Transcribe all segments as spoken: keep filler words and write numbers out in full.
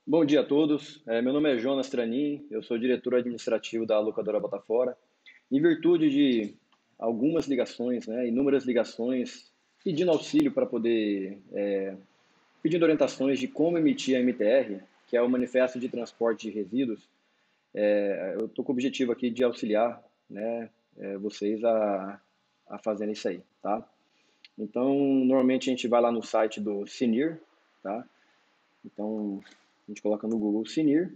Bom dia a todos. É, meu nome é Jonas Tranin, eu sou diretor administrativo da locadora Botafora. Em virtude de algumas ligações, né, inúmeras ligações, pedindo auxílio para poder, é, pedindo orientações de como emitir a M T R, que é o Manifesto de Transporte de Resíduos, é, eu estou com o objetivo aqui de auxiliar, né, é, vocês a, a fazerem isso aí, tá? Então, normalmente a gente vai lá no site do Sinir, tá? Então, a gente coloca no Google Sinir,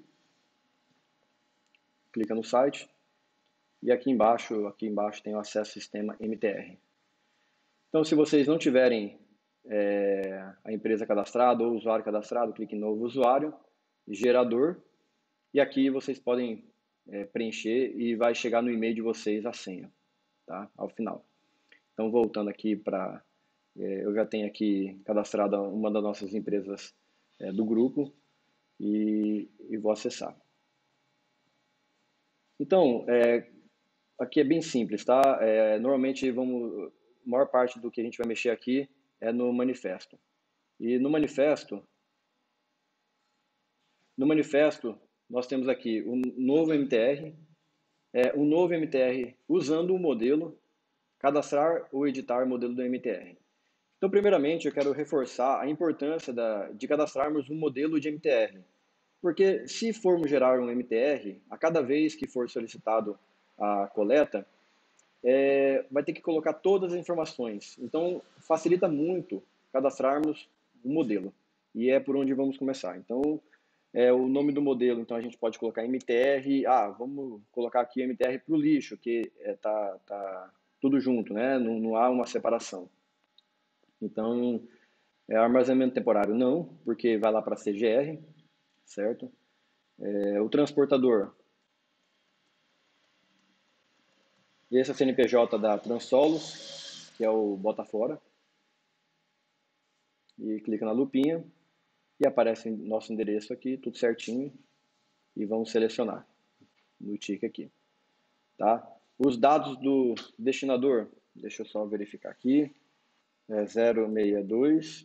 clica no site e aqui embaixo, aqui embaixo tem o acesso ao sistema M T R. Então, se vocês não tiverem é, a empresa cadastrada ou o usuário cadastrado, clique em novo usuário, gerador, e aqui vocês podem é, preencher e vai chegar no e-mail de vocês a senha, tá? Ao final. Então, voltando aqui para... É, eu já tenho aqui cadastrada uma das nossas empresas é, do grupo e, e vou acessar. Então, é, aqui é bem simples, tá? É, normalmente, vamos, a maior parte do que a gente vai mexer aqui é no manifesto. E no manifesto, no manifesto, nós temos aqui um novo M T R, é, um novo M T R usando o modelo, cadastrar ou editar o modelo do M T R. Então, primeiramente, eu quero reforçar a importância da, de cadastrarmos um modelo de M T R. Porque se formos gerar um M T R, a cada vez que for solicitado a coleta, é, vai ter que colocar todas as informações. Então, facilita muito cadastrarmos um modelo. E é por onde vamos começar. Então, é, o nome do modelo, então a gente pode colocar M T R, ah, vamos colocar aqui M T R para o lixo, que é, tá, tá tudo junto, né? Não, não há uma separação. Então, é, armazenamento temporário não, porque vai lá para C G R, certo? É, o transportador, esse é o C N P J da Transolos, que é o Botafora. E clica na lupinha e aparece nosso endereço aqui, tudo certinho. E vamos selecionar no tique aqui, tá? Os dados do destinador, deixa eu só verificar aqui, é zero seis dois,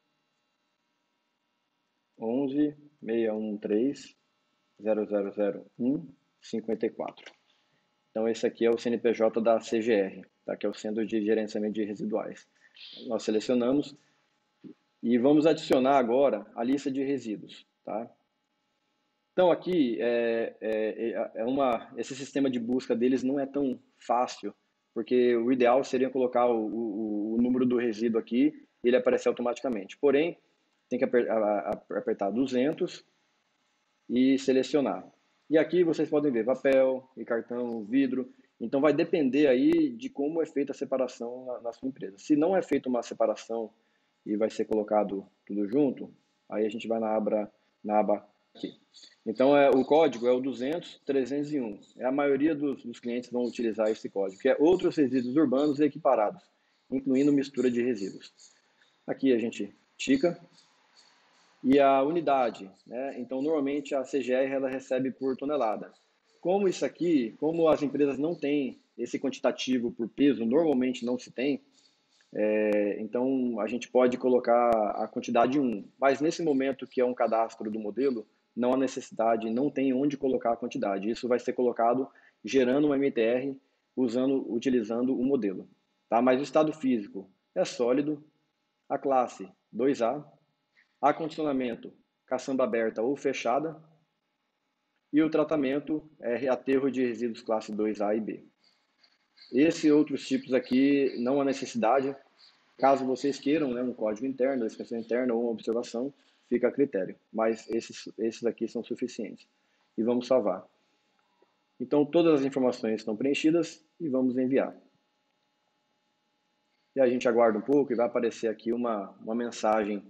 onze, seis um três, zero zero zero um, cinco quatro. Então esse aqui é o C N P J da C G R, tá? Que é o Centro de Gerenciamento de Residuais. Nós selecionamos e vamos adicionar agora a lista de resíduos, tá? Então aqui é, é, é uma, esse sistema de busca deles não é tão fácil, porque o ideal seria colocar o, o, o número do resíduo aqui e ele aparecer automaticamente. Porém, tem que apertar duzentos e selecionar. E aqui vocês podem ver papel, e cartão, vidro. Então vai depender aí de como é feita a separação na, na sua empresa. Se não é feita uma separação e vai ser colocado tudo junto, aí a gente vai na aba, na aba aqui. Então é, o código é o duzentos, trezentos e um. É, a maioria dos, dos clientes vão utilizar esse código, que é outros resíduos urbanos equiparados, incluindo mistura de resíduos. Aqui a gente tica. E a unidade, né? Então normalmente a C G R ela recebe por tonelada. Como isso aqui, como as empresas não têm esse quantitativo por peso, normalmente não se tem, é, então a gente pode colocar a quantidade um. Mas nesse momento que é um cadastro do modelo, não há necessidade, não tem onde colocar a quantidade. Isso vai ser colocado gerando um M T R usando, utilizando o modelo. Tá? Mas o estado físico é sólido, a classe dois A, acondicionamento, caçamba aberta ou fechada, e o tratamento é aterro de resíduos classe dois A e B. Esses outros tipos aqui não há necessidade, caso vocês queiram, né, um código interno, descrição interna ou uma observação, fica a critério, mas esses, esses aqui são suficientes. E vamos salvar. Então todas as informações estão preenchidas e vamos enviar. E a gente aguarda um pouco e vai aparecer aqui uma, uma mensagem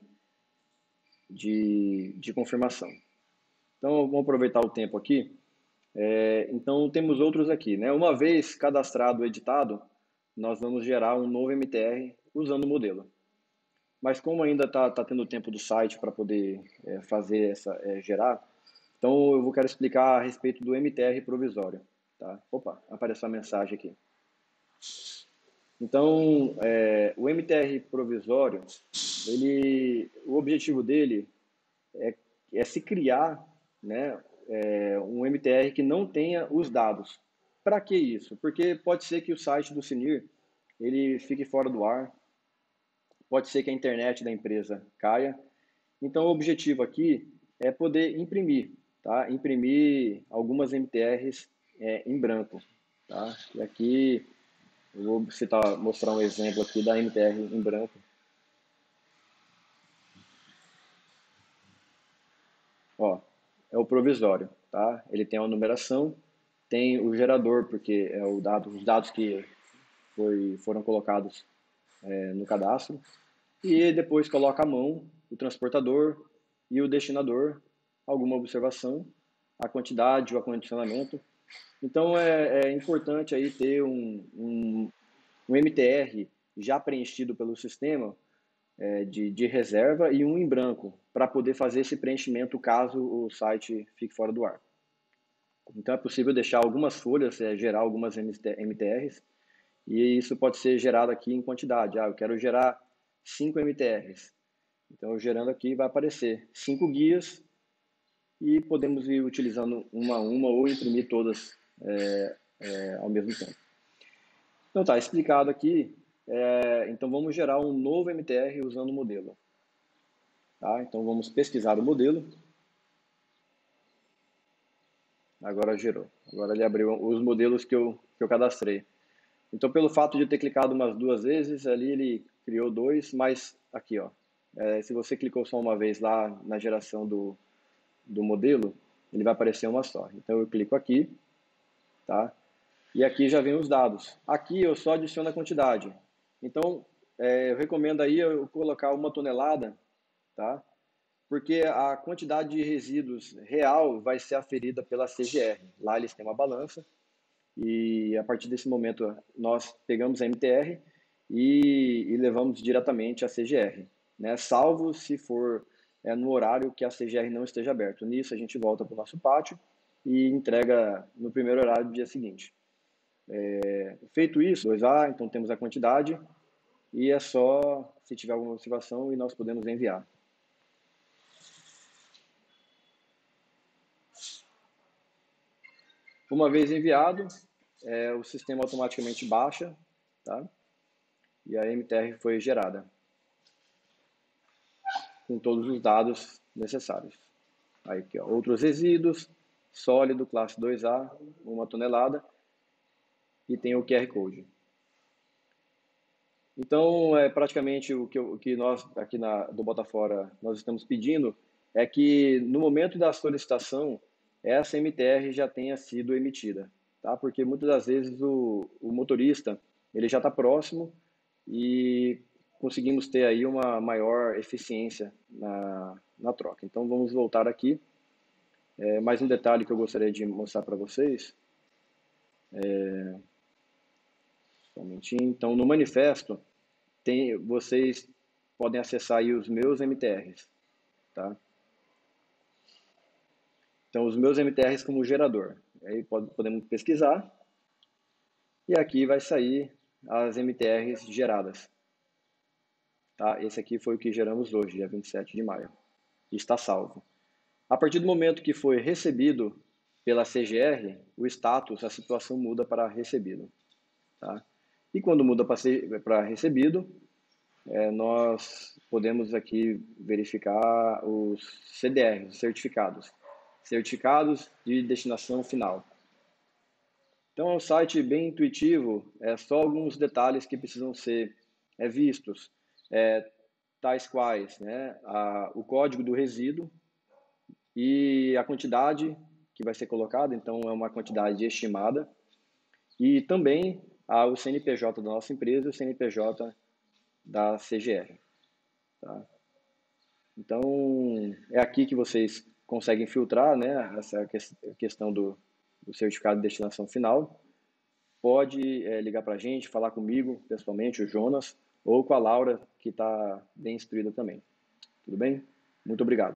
de, de confirmação. Então, vamos aproveitar o tempo aqui. É, então, temos outros aqui, né? Uma vez cadastrado o editado, nós vamos gerar um novo M T R usando o modelo. Mas como ainda está tá tendo tempo do site para poder é, fazer essa, é, gerar, então eu vou quero explicar a respeito do M T R provisório. Tá? Opa, apareceu a mensagem aqui. Então, é, o M T R provisório, ele, o objetivo dele é é se criar, né, é, um M T R que não tenha os dados. Para que isso? Porque pode ser que o site do Sinir ele fique fora do ar, pode ser que a internet da empresa caia. Então, o objetivo aqui é poder imprimir, tá? Imprimir algumas M T Rs é, em branco, tá? E aqui eu vou citar, mostrar um exemplo aqui da M T R em branco. Ó, é o provisório, tá? Ele tem uma numeração, tem o gerador, porque é o dado, os dados que foi, foram colocados é, no cadastro, e depois coloca a mão, o transportador e o destinador, alguma observação, a quantidade, o acondicionamento. Então é, é importante aí ter um, um, um M T R já preenchido pelo sistema é, de, de reserva e um em branco, para poder fazer esse preenchimento caso o site fique fora do ar. Então é possível deixar algumas folhas, é, gerar algumas M T Rs, e isso pode ser gerado aqui em quantidade. Ah, eu quero gerar cinco M T Rs. Então, gerando aqui, vai aparecer cinco guias e podemos ir utilizando uma a uma ou imprimir todas é, é, ao mesmo tempo. Então, tá explicado aqui. É, então, vamos gerar um novo M T R usando o modelo. Tá? Então, vamos pesquisar o modelo. Agora gerou. Agora ele abriu os modelos que eu, que eu cadastrei. Então, pelo fato de eu ter clicado umas duas vezes, ali ele criou dois, mas aqui, ó, é, se você clicou só uma vez lá na geração do, do modelo, ele vai aparecer uma só. Então, eu clico aqui, tá? E aqui já vem os dados. Aqui eu só adiciono a quantidade. Então, é, eu recomendo aí eu colocar uma tonelada, tá? Porque a quantidade de resíduos real vai ser aferida pela C G R. Lá eles têm uma balança e a partir desse momento nós pegamos a M T R e, e levamos diretamente a C G R, né? Salvo se for é, no horário que a C G R não esteja aberta. Nisso a gente volta para o nosso pátio e entrega no primeiro horário do dia seguinte. É, feito isso, dois A, então temos a quantidade e é só se tiver alguma observação e nós podemos enviar. Uma vez enviado, é, o sistema automaticamente baixa, tá? E a M T R foi gerada com todos os dados necessários. Aí aqui, ó, outros resíduos, sólido, classe dois A, uma tonelada, e tem o Q R Code. Então, é praticamente o que, o que nós aqui na, do Botafora nós estamos pedindo é que no momento da solicitação essa M T R já tenha sido emitida, tá? Porque muitas das vezes o, o motorista ele já está próximo e conseguimos ter aí uma maior eficiência na, na troca. Então vamos voltar aqui. É, mais um detalhe que eu gostaria de mostrar para vocês. É, só um momentinho. Então no manifesto tem, vocês podem acessar aí os meus M T Rs, tá? Então, os meus M T Rs como gerador. Aí podemos pesquisar e aqui vai sair as M T Rs geradas. Tá? Esse aqui foi o que geramos hoje, dia vinte e sete de maio. E está salvo. A partir do momento que foi recebido pela C G R, o status, a situação muda para recebido. Tá? E quando muda para recebido, é, nós podemos aqui verificar os C D Rs, os certificados. Certificados de destinação final. Então é um site bem intuitivo, é só alguns detalhes que precisam ser é, vistos, é, tais quais, né, a, o código do resíduo e a quantidade que vai ser colocada, então é uma quantidade estimada, e também a, o C N P J da nossa empresa e o C N P J da C G R. Tá? Então é aqui que vocês conseguem filtrar, né, essa questão do, do certificado de destinação final. Pode é, ligar para a gente, falar comigo pessoalmente, o Jonas, ou com a Laura, que está bem instruída também. Tudo bem? Muito obrigado.